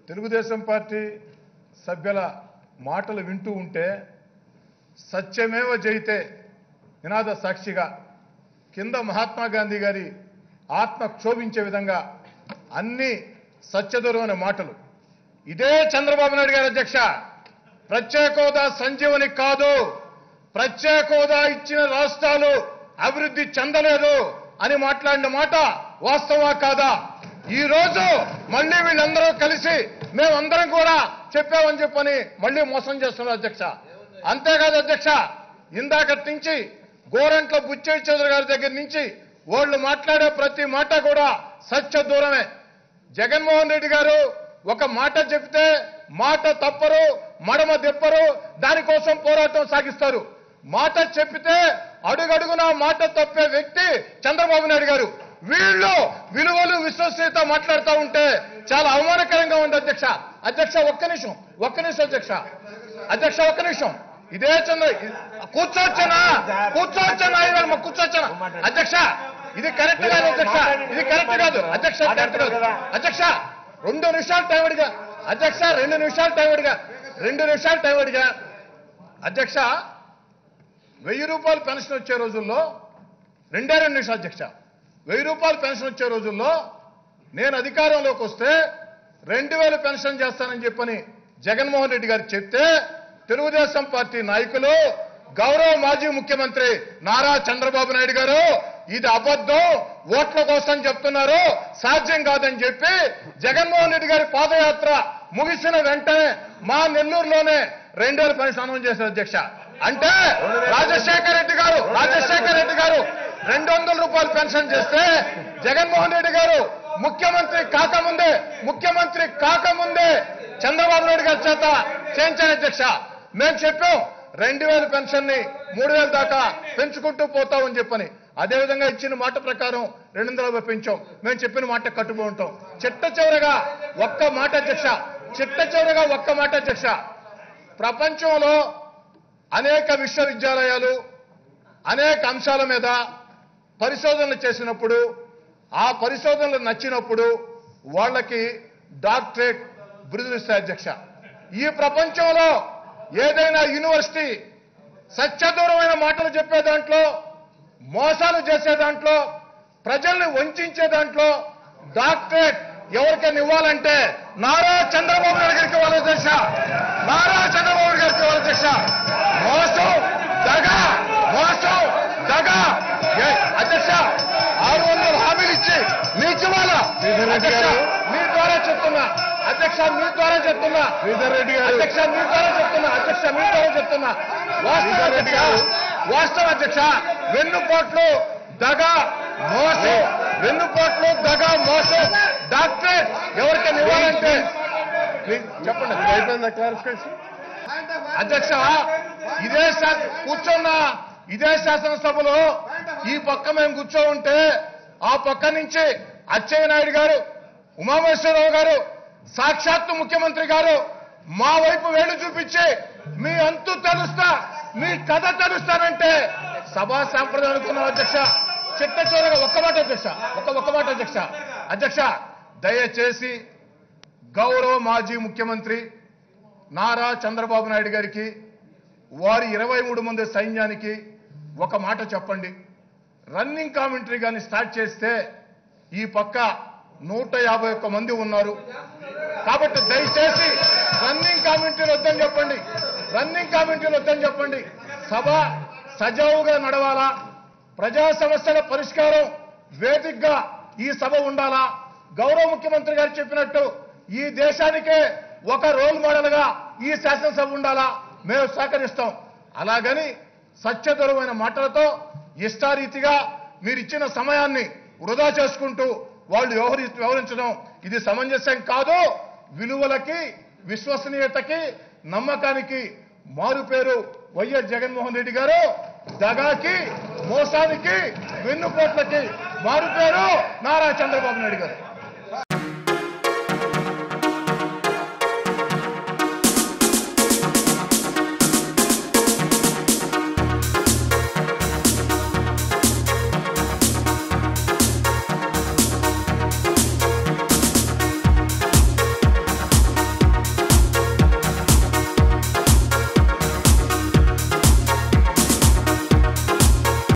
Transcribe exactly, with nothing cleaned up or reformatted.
Telugu Desam party సభ్యుల మాటలు వింటూ ఉంటే సత్యమేవ జయితే నినాద సాక్షిగా కింద మహాత్మా గాంధీ గారి ఆత్మ క్షోభించే విధంగా అన్ని సత్యదూరమైన మాటలు. ఇదే చంద్రబాబు నాయుడు గారి అధ్యక్ష ప్రత్యేక హోదా సంజీవని కాదు, ప్రత్యేక హోదా ఇచ్చిన రాష్ట్రాలు అభివృద్ధి చెందలేదు అని మాట్లాడిన మాట వాస్తవా కాదా? ఈ రోజు మళ్ళీ వీళ్ళందరూ కలిసి మేమందరం కూడా చెప్పామని చెప్పని మళ్ళీ మోసం చేస్తున్నారు అధ్యక్ష. అంతేకాదు అధ్యక్ష, ఇందాకటి నుంచి గోరంట్ల బుచ్చయ్య చౌదరి గారి దగ్గర నుంచి వాళ్ళు మాట్లాడే ప్రతి మాట కూడా సత్య దూరమే. జగన్మోహన్ రెడ్డి గారు ఒక మాట చెప్తే మాట తప్పరు, మడమ తిప్పరు, దానికోసం పోరాటం సాగిస్తారు. మాట చెప్పితే అడుగడుగున మాట తప్పే వ్యక్తి చంద్రబాబు నాయుడు గారు. వీళ్ళు విలువలు విశ్వసనీయత మాట్లాడుతూ ఉంటే చాలా అవమానకరంగా ఉంది అధ్యక్ష. అధ్యక్ష ఒక్క నిమిషం ఒక్క నిమిషం అధ్యక్ష అధ్యక్ష ఒక్క నిమిషం ఇదే చంద్ర కూర్చోవచ్చనా కూర్చోవచ్చనా ఇవాళ కూర్చోవచ్చనా అధ్యక్ష? ఇది కరెక్ట్ కాదు అధ్యక్ష, ఇది కరెక్ట్ కాదు అధ్యక్ష, కరెక్ట్ కాదు అధ్యక్ష. రెండు నిమిషాలు టైం అడిగా అధ్యక్ష, రెండు నిమిషాలు టైం అడిగా రెండు నిమిషాలు టైం అడిగా అధ్యక్ష. వెయ్యి రూపాయలు పెన్షన్ వచ్చే రోజుల్లో రెండే రెండు నిమిషాలు అధ్యక్ష. వెయ్యి రూపాయలు పెన్షన్ వచ్చే రోజుల్లో నేను అధికారంలోకి వస్తే రెండు వేలు పెన్షన్ చేస్తానని చెప్పని జగన్మోహన్ రెడ్డి గారు చెప్తే తెలుగుదేశం పార్టీ నాయకులు గౌరవ మాజీ ముఖ్యమంత్రి నారా చంద్రబాబు నాయుడు గారు ఇది అబద్ధం, ఓట్ల కోసం చెప్తున్నారు, సాధ్యం కాదని చెప్పి జగన్మోహన్ రెడ్డి గారి పాదయాత్ర ముగిసిన వెంటనే మా నెల్లూరులోనే రెండు వేల పెన్షన్ అనౌన్స్ చేశారు అధ్యక్ష. అంటే రాజశేఖర రెడ్డి గారు రాజశేఖర రెడ్డి గారు రెండు వందల రూపాయలు పెన్షన్ చేస్తే జగన్మోహన్ రెడ్డి గారు ముఖ్యమంత్రి కాకముందే ముఖ్యమంత్రి కాకముందే చంద్రబాబు నాయుడు గారి చేత చేయించారు అధ్యక్ష. మేము చెప్పాం రెండు వేల పెన్షన్ ని మూడు వేల దాకా పెంచుకుంటూ పోతామని చెప్పని. అదేవిధంగా ఇచ్చిన మాట ప్రకారం రెండు వందల పెంచాం. మేము చెప్పిన మాట కట్టుబడి ఉంటాం. చిట్ట చివరగా ఒక్క మాట అధ్యక్ష చిట్ట చివరగా ఒక్క మాట అధ్యక్ష ప్రపంచంలో అనేక విశ్వవిద్యాలయాలు అనేక అంశాల మీద పరిశోధనలు చేసినప్పుడు ఆ పరిశోధనలు నచ్చినప్పుడు వాళ్ళకి డాక్టరేట్ బిరుదులు ఇస్తాయి అధ్యక్ష. ఈ ప్రపంచంలో ఏదైనా యూనివర్సిటీ సత్యదూరమైన మాటలు చెప్పే దాంట్లో, మోసాలు చేసే దాంట్లో, ప్రజల్ని వంచే దాంట్లో డాక్టరేట్ ఎవరికైనా ఇవ్వాలంటే నారా చంద్రబాబు నాయుడు గారికి ఇవ్వాలి అధ్యక్ష. నారా చంద్రబాబు నాయుడు గారికి ఇవ్వాలి అధ్యక్ష. మోసం దగా మోసం దగా అధ్యక్ష. ఆరు వందల హామీలు ఇచ్చి మీకు ఇవ్వాలా అధ్యక్ష? మీ ద్వారా చెప్తున్నా అధ్యక్ష, మీ ద్వారా చెప్తున్నా అధ్యక్ష, మీ ద్వారా చెప్తున్నా అధ్యక్ష, మీ ద్వారా చెప్తున్నా వాస్తవ అధ్యక్ష వాస్తవ అధ్యక్ష వెన్నుపోట్లు దగా మోసం వెన్నుపోట్లు దగా మోసం డాక్టరేట్ ఎవరికైనా ఇవ్వాలంటే చెప్పండి అయిపోయిందా క్లారిఫికేషన్ అధ్యక్ష? ఇదే కూర్చున్న ఇదే శాసనసభలో ఈ పక్క మేము కూర్చో ఉంటే ఆ పక్క నుంచి అచ్చెయ్య నాయుడు గారు, ఉమామహేశ్వరరావు గారు, సాక్షాత్తు ముఖ్యమంత్రి గారు మా వైపు వేలు చూపించి మీ అంతు తెలుస్తా, మీ కథ తెలుస్తానంటే సభా సాంప్రదాయం అనుకున్నాం అధ్యక్ష. చిట్ట చివరగా ఒక్క మాట అధ్యక్ష ఒక్క ఒక్క మాట అధ్యక్ష అధ్యక్ష దయచేసి గౌరవ మాజీ ముఖ్యమంత్రి నారా చంద్రబాబు నాయుడు గారికి, వారి ఇరవై మూడు మంది సైన్యానికి ఒక మాట చెప్పండి. రన్నింగ్ కామెంటరీ కానీ స్టార్ట్ చేస్తే ఈ పక్క నూట యాభై ఒక్క మంది ఉన్నారు కాబట్టి దయచేసి రన్నింగ్ కామెంటరీలు వద్దని చెప్పండి రన్నింగ్ కామెంటరీలు వద్దని చెప్పండి. సభ సజావుగా నడవాలా, ప్రజా సమస్యల పరిష్కారం వేదికగా ఈ సభ ఉండాలా. గౌరవ ముఖ్యమంత్రి గారు చెప్పినట్టు ఈ దేశానికే ఒక రోల్ మోడల్ గా ఈ శాసనసభ ఉండాలా, మేము సహకరిస్తాం. అలాగని సత్యదూరమైన మాటలతో ఇష్టారీతిగా మీరు ఇచ్చిన సమయాన్ని వృధా చేసుకుంటూ వాళ్ళు వ్యవహరి వ్యవహరించడం ఇది సమంజసం కాదు. విలువలకి, విశ్వసనీయతకి, నమ్మకానికి మారుపేరు వైఎస్ జగన్మోహన్ రెడ్డి గారు. దగాకి, మోసానికి, వెన్నుపోట్లకి మారుపేరు నారా చంద్రబాబు నాయుడు గారు.